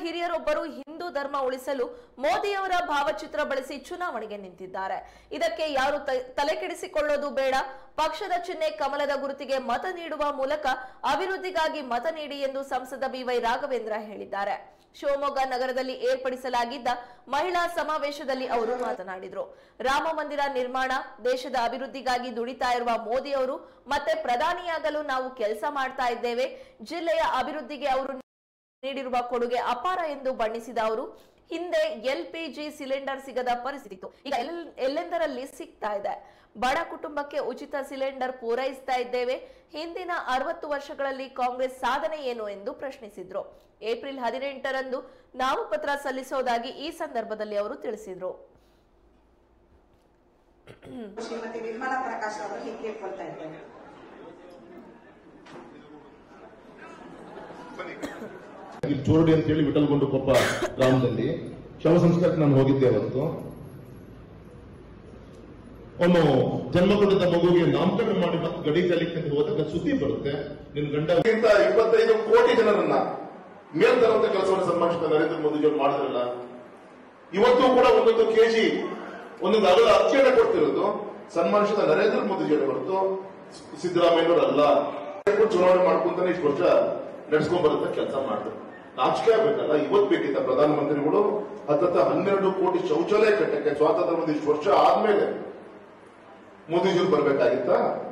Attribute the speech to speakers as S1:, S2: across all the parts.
S1: ಹಿರಿಯರೊಬ್ಬರು ಹಿಂದೂ ಧರ್ಮ ಉಳಿಸಲು ಮೋದಿಯವರ ಭಾವಚಿತ್ರ ಬಳಸಿ ಚುನಾವಣೆಗೆ ನಿಂತಿದ್ದಾರೆ. ಇದಕ್ಕೆ ಯಾರು ತಲೆಕೆಡಿಸಿಕೊಳ್ಳೋದು ಬೇಡ. ಪಕ್ಷದ ಚಿಹ್ನೆ ಕಮಲದ ಗುರುತಿಗೆ ಮತ ನೀಡುವ ಮೂಲಕ ಅಭಿವೃದ್ಧಿಗಾಗಿ ಮತ ನೀಡಿ ಎಂದು ಸಂಸದ ಬಿವೈ ರಾಘವೇಂದ್ರ ಹೇಳಿದ್ದಾರೆ. ಶಿವಮೊಗ್ಗ ನಗರದಲ್ಲಿ ಏರ್ಪಡಿಸಲಾಗಿದ್ದ ಮಹಿಳಾ ಸಮಾವೇಶದಲ್ಲಿ ಅವರು ಮಾತನಾಡಿದರು. ರಾಮ ಮಂದಿರ ನಿರ್ಮಾಣ, ದೇಶದ ಅಭಿವೃದ್ಧಿಗಾಗಿ ದುಡಿತಾ ಇರುವ ಮೋದಿ ಅವರು ಮತ್ತೆ ಪ್ರಧಾನಿಯಾಗಲು ನಾವು ಕೆಲಸ ಮಾಡ್ತಾ ಇದ್ದೇವೆ. ಜಿಲ್ಲೆಯ ಅಭಿವೃದ್ಧಿಗೆ ಅವರು ನೀಡಿರುವ ಕೊಡುಗೆ ಅಪಾರ ಎಂದು ಬಣ್ಣಿಸಿದ ಅವರು, ಹಿಂದೆ LPG ಸಿಲಿಂಡರ್ ಸಿಗದ ಪರಿಸ್ಥಿತಿ ಇತ್ತು, ಈಗ ಎಲ್ಲೆಂದರಲ್ಲಿ ಸಿಗ್ತಾ ಇದೆ. ಬಡ ಕುಟುಂಬಕ್ಕೆ ಉಚಿತ ಸಿಲಿಂಡರ್ ಪೂರೈಸ್ತಾ ಇದ್ದೇವೆ. ಹಿಂದಿನ 60 ವರ್ಷಗಳಲ್ಲಿ ಕಾಂಗ್ರೆಸ್ ಸಾಧನೆ ಏನು ಎಂದು ಪ್ರಶ್ನಿಸಿದ್ರು. ಏಪ್ರಿಲ್ 18ರಂದು ನಾಮಪತ್ರ ಸಲ್ಲಿಸೋದಾಗಿ ಈ ಸಂದರ್ಭದಲ್ಲಿ ಅವರು ತಿಳಿಸಿದ್ರು.
S2: ಶ್ರೀಮತಿ ನಿರ್ಮಲಾ ಪ್ರಕಾಶ್ ಅವರು ಹೀಗೆ ಕೇಳ್ಕೊಳ್ತಾ ಇದ್ದಾರೆ.
S3: ಚೋರಡಿ ಅಂತ ಹೇಳಿ ವಿಠಲಗುಂಡಕೊಪ್ಪ ಗ್ರಾಮದಲ್ಲಿ ಶವ ಸಂಸ್ಕಾರಕ್ಕೆ ನಾನು ಹೋಗಿದ್ದೆ. ಅವತ್ತು ಅವನು ಜನ್ಮ ಕೊಟ್ಟಿದ್ದ ಮಗುವಿಗೆ ನಾಮಕರಣ ಮಾಡಿ ಮತ್ತೆ ಗಡಿ ಜಾಲಿಕ್ಕೆ ಹೋದಾಗ ಸುದ್ದಿ ಬರುತ್ತೆ, ನಿನ್ ಗಂಡ 25 ಕೋಟಿ ಜನರನ್ನ ಮೇಲ್ತರಂತ ಕೆಲಸವನ್ನು ಸನ್ಮಾನಿಸಿದ ನರೇಂದ್ರ ಮೋದಿಜಿಯವರು ಮಾಡಿದ್ರಲ್ಲ. ಇವತ್ತು ಕೂಡ ಒಂದೊಂದು ಕೆಜಿ ಒಂದೊಂದು ಅಗಲ ಅಕ್ಕಿಯನ್ನು ಕೊಡ್ತಿರೋದು ಸನ್ಮಾನಿಸಿದ ನರೇಂದ್ರ ಮೋದಿಜಿಯವರು ಹೊರತು ಸಿದ್ದರಾಮಯ್ಯನವರಲ್ಲ. ಚುನಾವಣೆ ಮಾಡ್ಕೊಂತಾನೆ ಇಷ್ಟು ವರ್ಷ ನಡೆಸ್ಕೊಂಡ್ ಬರುತ್ತೆ ಕೆಲಸ ಮಾಡಿದ್ರು. ನಾಚಿಕೆ ಆಗ್ಬೇಕಲ್ಲ. ಇವತ್ತು ಬೇಕಿತ್ತ ಪ್ರಧಾನಮಂತ್ರಿಗಳು 12 ಕೋಟಿ ಶೌಚಾಲಯ ಕಟ್ಟಕ್ಕೆ ಸ್ವಾತಂತ್ರ್ಯ ಒಂದು ಇಷ್ಟು ವರ್ಷ ಆದ್ಮೇಲೆ ಮೋದಿಜಿಯವರು ಬರ್ಬೇಕಾಗಿತ್ತ?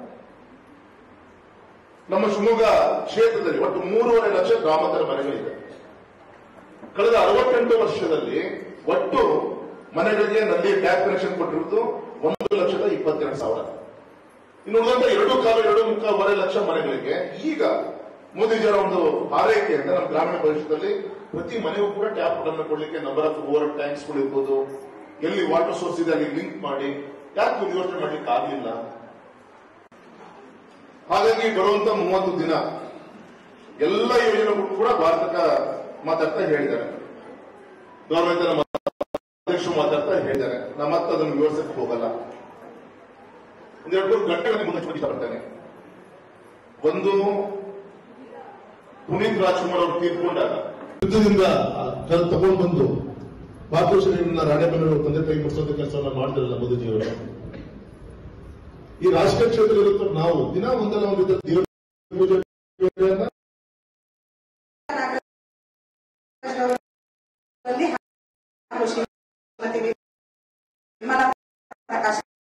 S3: ನಮ್ಮ ಶಿವಮೊಗ್ಗ ಕ್ಷೇತ್ರದಲ್ಲಿ ಒಟ್ಟು 3.5 ಲಕ್ಷ ಗ್ರಾಮಾಂತರ ಮನೆಗಳಿದೆ. ಕಳೆದ 68 ವರ್ಷದಲ್ಲಿ ಒಟ್ಟು ಮನೆಗಳಿಗೆ ನಲ್ಲಿ ಟ್ಯಾಪ್ ಕನೆಕ್ಷನ್ ಕೊಟ್ಟಿರುವುದು 1,22,000. ಇನ್ನು ಉಳಿದಂತ 2.25 ಲಕ್ಷ ಮನೆಗಳಿಗೆ ಈಗ ಮೋದಿಜಿಯವರ ಒಂದು ಆರೈಕೆಯಿಂದ ನಮ್ಮ ಗ್ರಾಮೀಣ ಪ್ರದೇಶದಲ್ಲಿ ಪ್ರತಿ ಮನೆಗೂ ಕೂಡ ಟ್ಯಾಪ್ ಗಳನ್ನು ಕೊಡ್ಲಿಕ್ಕೆ ನಂಬರ್ ಆಫ್ ಓವರ್ ಟ್ಯಾಂಕ್ಸ್ ಇರ್ಬೋದು, ಎಲ್ಲಿ ವಾಟರ್ ಸೋರ್ಸ್ ಇದೆ ಅಲ್ಲಿ ಲಿಂಕ್ ಮಾಡಿ ಯಾಕೆ ಯೋಚನೆ ಮಾಡ್ಲಿಕ್ಕೆ ಆಗಲಿಲ್ಲ? ಹಾಗಾಗಿ ಬರುವಂತ 30 ದಿನ ಎಲ್ಲ ಯೋಜನೆಗಳು ಕೂಡ ಭಾರತಕ್ಕೆ ಮಾತಾಡ್ತಾ ಹೇಳಿದ್ದಾರೆ. ಗೌರವಿತ ನಮ್ಮ ಅಧ್ಯಕ್ಷರು ಮಾತಾಡ್ತಾ ಹೇಳಿದ್ದಾರೆ. ನಮ್ಮ ಮತ್ತೆ ಅದನ್ನು ವಿವರಿಸಕ್ಕೆ ಹೋಗಲ್ಲ. 1-2 ಗಂಟೆಗಳಲ್ಲಿ ಮುಂದೆ ಇಷ್ಟಪಡ್ತೇನೆ. ಒಂದು, ಪುನೀತ್ ರಾಜ್ಕುಮಾರ್ ಅವರು ತೀರ್ಕೊಂಡಾಗ ಯುದ್ಧದಿಂದ ತಗೊಂಡು ಬಂದು ಪಾಪೇಶ್ವರಿಯನ್ನ ರಾಣೆಬೆನ್ನೂರು ತಂದೆ ತಾಯಿ ಮುಗಿಸೋದ ಕೆಲಸವನ್ನ ಮಾಡಿದ್ರಲ್ಲ ಮೋದಿಜಿಯವರು. ಈ ರಾಜಕೀಯ ಕ್ಷೇತ್ರದಲ್ಲಿ ನಾವು ದಿನ ಒಂದಲ್ಲ ಒಂದು